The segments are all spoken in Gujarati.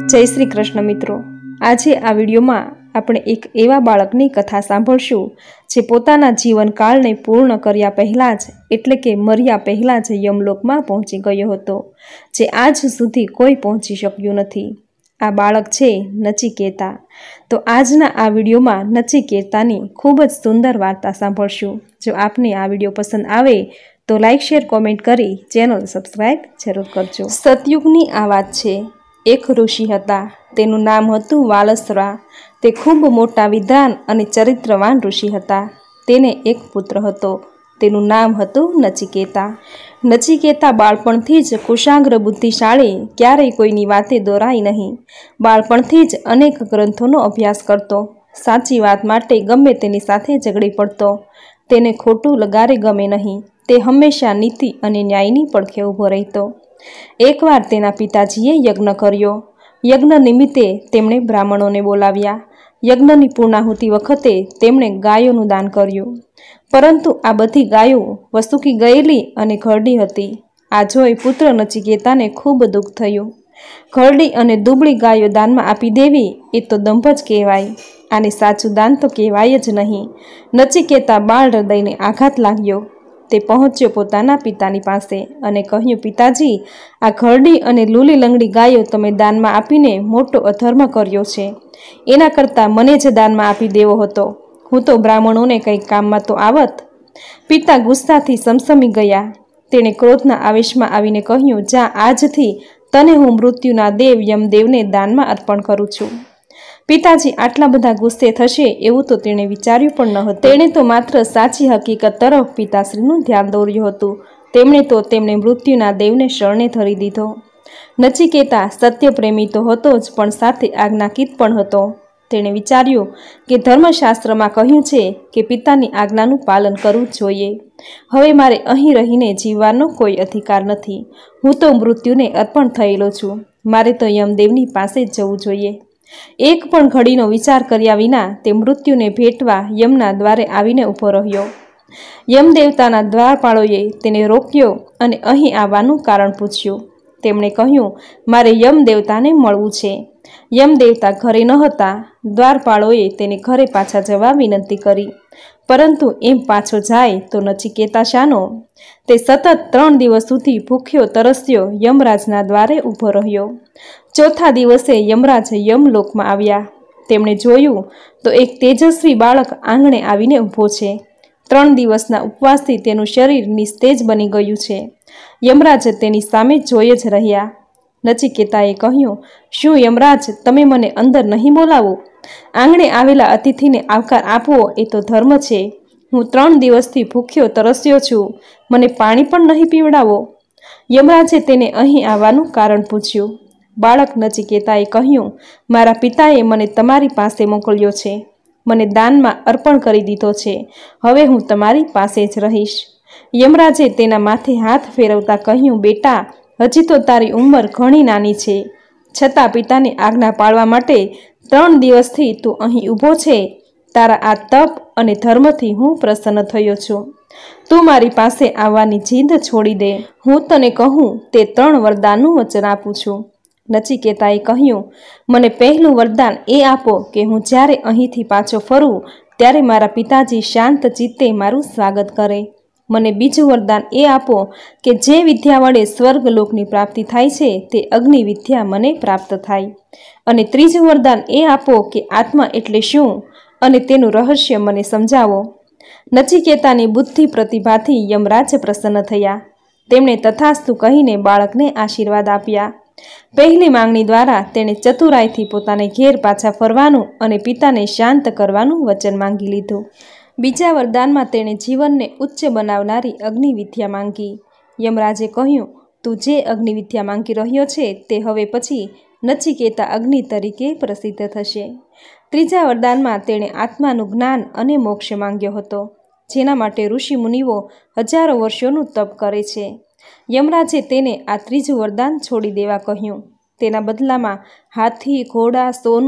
जय श्री कृष्ण मित्रों, आज आ विडियो में આપણે એક એવા બાળકની કથા સાંભળશું જે પોતાના જીવનકાળને પૂર્ણ કર્યા પહેલા જ એટલે કે મર્યા પહેલા જ યમલોકમાં પહોંચી ગયો હતો, જે આજ સુધી કોઈ પહોંચી શક્યું નથી। આ બાળક છે નચિકેતા। તો આજના આ વિડીયોમાં નચિકેતાની ખૂબ જ સુંદર વાર્તા સાંભળશું। જો આપને આ વિડીયો પસંદ આવે તો લાઈક શેર કોમેન્ટ કરી ચેનલ સબસ્ક્રાઇબ જરૂર કરજો। સતયુગની આ વાત છે। એક ઋષિ હતા, તેનું નામ હતું વાલસરા। તે ખૂબ મોટા વિદ્વાન અને ચરિત્રવાન ઋષિ હતા। તેને એક પુત્ર હતો, તેનું નામ હતું નચિકેતા। નચિકેતા બાળપણથી જ કુશાગ્ર બુદ્ધિશાળી, ક્યારેય કોઈની વાતે દોરાય નહીં। બાળપણથી જ અનેક ગ્રંથોનો અભ્યાસ કરતો, સાચી વાત માટે ગમે તેની સાથે ઝઘડી પડતો। તેને ખોટું લગારે ગમે નહીં। તે હંમેશા નીતિ અને ન્યાયની પડખે ઊભો રહેતો। એકવાર તેના પિતાજીએ યજ્ઞ કર્યો। યજ્ઞ નિમિત્તે તેમણે બ્રાહ્મણોને બોલાવ્યા। યજ્ઞની પૂર્ણાહુતિ વખતે તેમણે ગાયોનું દાન કર્યું, પરંતુ આ બધી ગાયો વસુકી ગયેલી અને ઘરડી હતી। આ જોઈ પુત્ર નચિકેતાને ખૂબ દુઃખ થયું। ઘરડી અને દુબળી ગાયો દાનમાં આપી દેવી એ તો દંભ જ કહેવાય, આને સાચું દાન તો કહેવાય જ નહીં। નચિકેતા બાળ હૃદયને આઘાત લાગ્યો। તે પહોંચ્યો પોતાના પિતાની પાસે અને કહ્યું, પિતાજી, આ ઘરડી અને લૂલી લંગડી ગાયો તમે દાનમાં આપીને મોટો અધર્મ કર્યો છે। એના કરતાં મને જ દાનમાં આપી દેવો હતો, હું તો બ્રાહ્મણોને કંઈક કામમાં તો આવત। પિતા ગુસ્સાથી સમસમી ગયા। તેણે ક્રોધના આવેશમાં આવીને કહ્યું, જા, આજથી તને હું મૃત્યુના દેવ યમદેવને દાનમાં અર્પણ કરું છું। પિતાજી આટલા બધા ગુસ્સે થશે એવું તો તેણે વિચાર્યું પણ ન હતું। તેણે તો માત્ર સાચી હકીકત તરફ પિતાશ્રીનું ધ્યાન દોર્યું હતું। તેમણે મૃત્યુના દેવને શરણે ધરી દીધો। નચિકેતા સત્યપ્રેમી તો હતો જ, પણ સાથે આજ્ઞાકીત પણ હતો। તેણે વિચાર્યું કે ધર્મશાસ્ત્રમાં કહ્યું છે કે પિતાની આજ્ઞાનું પાલન કરવું જ જોઈએ। હવે મારે અહીં રહીને જીવવાનો કોઈ અધિકાર નથી। હું તો મૃત્યુને અર્પણ થયેલો છું, મારે તો યમદેવની પાસે જ જવું જોઈએ। એક પણ ઘડીનો વિચાર કર્યા વિના તે મૃત્યુને ભેટવા યમના દ્વારે આવીને ઊભો રહ્યો। યમદેવતાના દ્વારપાળોએ તેને રોક્યો અને અહીં આવવાનું કારણ પૂછ્યું। તેમણે કહ્યું, મારે યમદેવતાને મળવું છે। યમદેવતા ઘરે ન હતા। દ્વારપાળોએ તેને ઘરે પાછા જવા વિનંતી કરી, પરંતુ એમ પાછો જાય તો નચિકેતા શાનો? તે સતત 3 દિવસ સુધી ભૂખ્યો તરસ્યો યમરાજના દ્વારે ઊભો રહ્યો। ચોથા દિવસે યમરાજ યમલોકમાં આવ્યા। તેમણે જોયું તો એક તેજસ્વી બાળક આંગણે આવીને ઊભો છે। 3 દિવસના ઉપવાસથી તેનું શરીર નિસ્તેજ બની ગયું છે। યમરાજ તેની સામે જોઈ જ રહ્યા। નચિકેતાએ કહ્યું, શું યમરાજ, તમે મને અંદર નહીં બોલાવો? આંગણે આવેલા અતિથિને આવકાર આપવો એ તો ધર્મ છે। હું 3 દિવસથી ભૂખ્યો તરસ્યો છું, મને પાણી પણ નહીં પીવડાવો? યમરાજે તેને અહીં આવવાનું કારણ પૂછ્યું। બાળક નચિકેતાએ કહ્યું, મારા પિતાએ મને તમારી પાસે મોકલ્યો છે, મને દાનમાં અર્પણ કરી દીધો છે, હવે હું તમારી પાસે જ રહીશ। યમરાજે તેના માથે હાથ ફેરવતા કહ્યું, બેટા, હજી તો તારી ઉંમર ઘણી નાની છે, છતાં પિતાની આજ્ઞા પાળવા માટે 3 દિવસથી તું અહીં ઊભો છે। તારા આ તપ અને ધર્મથી હું પ્રસન્ન થયો છું। તું મારી પાસે આવવાની જીદ છોડી દે। હું તને કહું તે 3 વરદાનનું વચન આપું છું। નચિકેતાએ કહ્યું, મને પહેલું વરદાન એ આપો કે હું જ્યારે અહીંથી પાછો ફરું ત્યારે મારા પિતાજી શાંત ચિત્તે મારું સ્વાગત કરે। મને બીજું વરદાન એ આપો કે જે વિદ્યા વડે સ્વર્ગલોકની પ્રાપ્તિ થાય છે તે અગ્નિ વિદ્યા મને પ્રાપ્ત થાય। અને ત્રીજું વરદાન એ આપો કે આત્મા એટલે શું અને તેનું રહસ્ય મને સમજાવો। નચિકેતાની બુદ્ધિ પ્રતિભાથી યમરાજ પ્રસન્ન થયા। તેમણે તથાસ્તુ કહીને બાળકને આશીર્વાદ આપ્યા। પહેલી માંગણી દ્વારા તેણે ચતુરાઈથી પોતાને ઘેર પાછા ફરવાનું અને પિતાને શાંત કરવાનું વચન માંગી લીધું। બીજા વરદાનમાં તેણે જીવનને ઉચ્ચ બનાવનારી અગ્નિ વિદ્યા માંગી। યમરાજે કહ્યું, તું જે અગ્નિ વિદ્યા માંગી રહ્યો છે તે હવે પછી નચિકેતા અગ્નિ તરીકે પ્રસિદ્ધ થશે। ત્રીજા વરદાનમાં તેણે આત્માનું જ્ઞાન અને મોક્ષ માંગ્યો હતો, જેના માટે ઋષિ મુનિઓ હજારો વર્ષોનું તપ કરે છે। યમરાજે તેને આ ત્રીજું વરદાન છોડી દેવા કહ્યું। તેના બદલામાં હાથી, ઘોડા, સોનું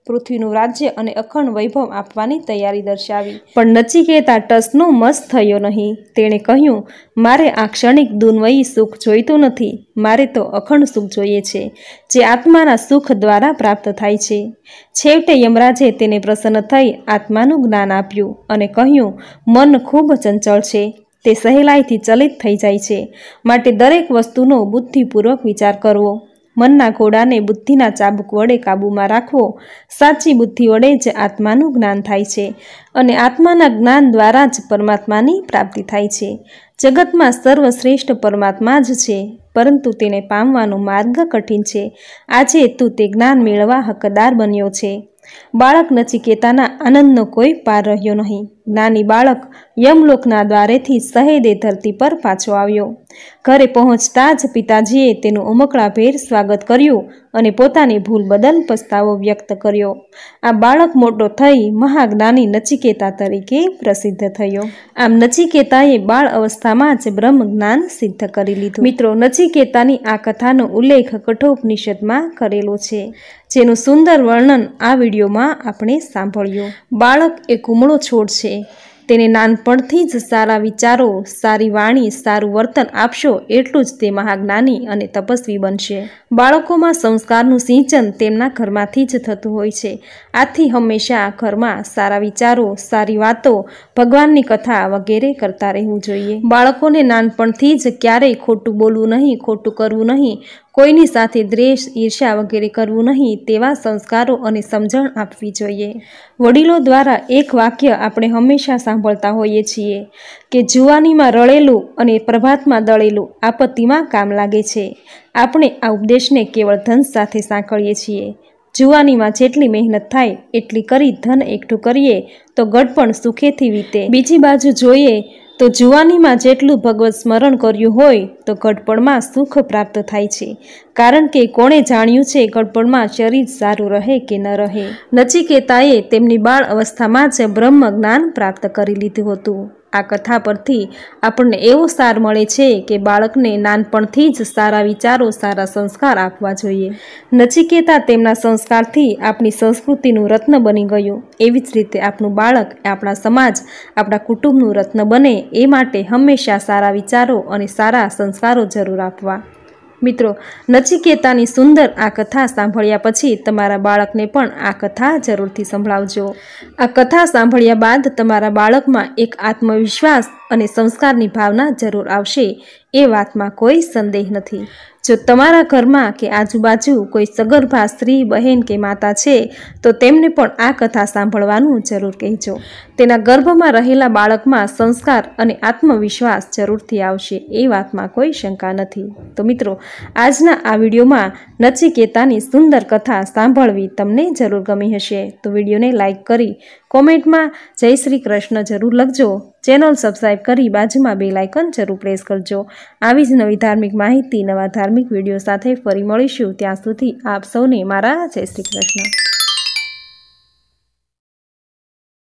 પૃથ્વીનું રાજ્ય અને અખંડ વૈભવ આપવાની તૈયારી દર્શાવી. પણ નચિકેતા ટસનો મસ થયો નહીં. તેણે કહ્યું, મારે આ ક્ષણિક દુન્વયી સુખ જોઈતું નથી. મારે તો અખંડ સુખ જોઈએ છે, જે આત્માના સુખ દ્વારા પ્રાપ્ત થાય છે. છેવટે યમરાજે તેને પ્રસન્ન થઈ આત્માનું જ્ઞાન આપ્યું અને કહ્યું, મન ખૂબ ચંચળ છે, તે સહેલાઈથી ચલિત થઈ જાય છે. માટે દરેક વસ્તુનો બુદ્ધિપૂર્વક વિચાર કરવો. મનના ઘોડાને બુદ્ધિના ચાબુક વડે કાબૂમાં રાખવો. સાચી બુદ્ધિ વડે જ આત્માનું જ્ઞાન થાય છે અને આત્માના જ્ઞાન દ્વારા જ પરમાત્માની પ્રાપ્તિ થાય છે. જગતમાં સર્વશ્રેષ્ઠ પરમાત્મા જ છે, પરંતુ તેને પામવાનો માર્ગ કઠિન છે. આજે તું તે જ્ઞાન મેળવવા હકદાર બન્યો છે. બાળક નચિકેતાના આનંદનો કોઈ પાર રહ્યો નહીં. જ્ઞાની બાળક યમલોકના દ્વારેથી સહેદે ધરતી પર પાછો આવ્યો. ઘરે પહોંચતા જ પિતાજીએ તેનું ઉમકળાભેર સ્વાગત કર્યું અને પોતાની ભૂલ બદલ પસ્તાવો વ્યક્ત કર્યો. આ બાળક મોટો થઈ મહાજ્ઞાની નચિકેતા તરીકે પ્રસિદ્ધ થયો. આમ નચિકેતાએ બાળ અવસ્થામાં જ બ્રહ્મ જ્ઞાન સિદ્ધ કરી લીધું. મિત્રો, નચિકેતાની આ કથાનો ઉલ્લેખ કઠોપનિષદમાં કરેલો છે, જેનું સુંદર વર્ણન આ વિડીયોમાં આપણે સાંભળ્યું. બાળક એ કુમળો છોડ છે. તેને નાનપણથી જ સારા વિચારો, સારી વાણી, સારું વર્તન આપશો એટલું જ તે મહાજ્ઞાની અને તપસ્વી બનશે. બાળકોમાં સંસ્કારનું સિંચન તેમના ઘરમાંથી જ થતું હોય છે. આથી હંમેશા ઘરમાં સારા વિચારો, સારી વાતો, ભગવાનની કથા વગેરે કરતા રહેવું જોઈએ. બાળકોને નાનપણથી જ ક્યારેય ખોટું બોલવું નહીં, ખોટું કરવું નહીં, કોઈની સાથે દ્વેષ, ઈર્ષ્યા વગેરે કરવું નહીં, તેવા સંસ્કારો અને સમજણ આપવી જોઈએ. વડીલો દ્વારા એક વાક્ય આપણે હંમેશા સાંભળતા હોઈએ છીએ કે જુવાનીમાં રળેલું અને પ્રભાતમાં દળેલું આપત્તિમાં કામ લાગે છે. આપણે આ ઉપદેશને કેવળ ધન સાથે સાંકળીએ છીએ. જુવાનીમાં જેટલી મહેનત થાય એટલી કરી ધન એકઠું કરીએ તો ગડપણ સુખેથી વીતે. બીજી બાજુ જોઈએ તો જુવાનીમાં જેટલું ભગવત સ્મરણ કર્યું હોય તો ગડપણમાં સુખ પ્રાપ્ત થાય છે. કારણ કે કોણે જાણ્યું છે ગડપણમાં શરીર સારું રહે કે ન રહે. નચિકેતાએ તેમની બાળ અવસ્થામાં જ બ્રહ્મ જ્ઞાન પ્રાપ્ત કરી લીધું હતું. આ કથા પરથી આપણને એવો સાર મળે છે કે બાળકને નાનપણથી જ સારા વિચારો, સારા સંસ્કાર આપવા જોઈએ. નચિકેતા તેમના સંસ્કારથી આપણી સંસ્કૃતિનું રત્ન બની ગયું. એવી જ રીતે આપણું બાળક આપણા સમાજ, આપણા કુટુંબનું રત્ન બને એ માટે હંમેશા સારા વિચારો અને સારા સંસ્કારો જરૂર આપવા. મિત્રો, નચિકેતાની સુંદર આ કથા સાંભળ્યા પછી તમારા બાળકને પણ આ કથા જરૂરથી સંભળાવજો. આ કથા સાંભળ્યા બાદ તમારા બાળકમાં એક આત્મવિશ્વાસ અને સંસ્કારની ભાવના જરૂર આવશે, એ વાતમાં કોઈ સંદેહ નથી. જો તમારા ઘરમાં કે આજુબાજુ કોઈ સગર્ભા સ્ત્રી, બહેન કે માતા છે તો તેમને પણ આ કથા સાંભળવાનું જરૂર કહેજો. તેના ગર્ભમાં રહેલા બાળકમાં સંસ્કાર અને આત્મવિશ્વાસ જરૂરથી આવશે, એ વાતમાં કોઈ શંકા નથી. તો મિત્રો, આજના આ વિડીયોમાં નચિકેતાની સુંદર કથા સાંભળવી તમને જરૂર ગમી હશે. તો વિડીયોને લાઈક કરી કોમેન્ટમાં જય શ્રી કૃષ્ણ જરૂર લખજો. ચેનલ સબસ્ક્રાઈબ કરી બાજુમાં બેલ આઇકન જરૂર પ્રેસ કરજો. આવી જ નવી ધાર્મિક માહિતી, નવા ધાર્મિક વિડીયો સાથે ફરી મળીશું. ત્યાં સુધી આપ સૌને મારા જય શ્રી કૃષ્ણ.